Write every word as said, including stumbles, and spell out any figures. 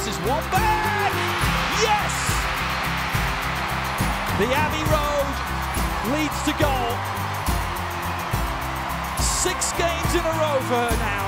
is Wambach! Yes! The Abbey Road leads to goal. Six games in a row for her now.